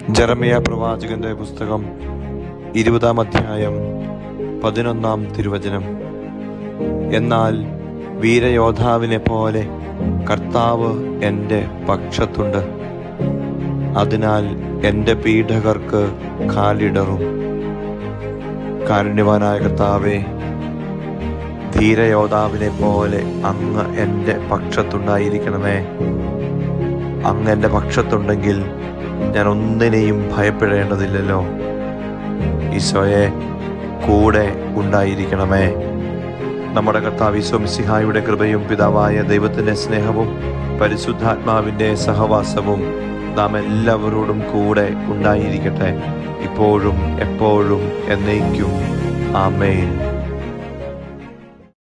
ജെറമ്യാ പ്രവാചകന്റെ പുസ്തകം 20-ാം അധ്യായം 11-ാം തിരുവചനം. എന്നാൽ വീരയോദ്ധാവിനെ പോലെ കർത്താവ് എൻ്റെ പക്ഷത്തുണ്ട്, അതിനാൽ എൻ്റെ പീഡകർക്ക് കാലിടറും. കാരുണ്യവാനായ കർത്താവേ, ധീരയോദ്ധാവിനെ പോലെ അങ്ങ് എൻ്റെ പക്ഷത്തുണ്ടായിരിക്കണമേ. അങ്ങ് എൻ്റെ പക്ഷത്തുണ്ടെങ്കിൽ ഞാൻ ഒന്നിനെയും ഭയപ്പെടേണ്ടതില്ലല്ലോ. ഈശോയെ, കൂടെ ഉണ്ടായിരിക്കണമേ. നമ്മുടെ കർത്താവ് ഈശോ മിശിഹായുടെ കൃപയും പിതാവായ ദൈവത്തിൻ്റെ സ്നേഹവും പരിശുദ്ധാത്മാവിൻ്റെ സഹവാസവും നാം എല്ലാവരോടും കൂടെ ഉണ്ടായിരിക്കട്ടെ, ഇപ്പോഴും എപ്പോഴും എന്നേക്കും. ആമേൻ.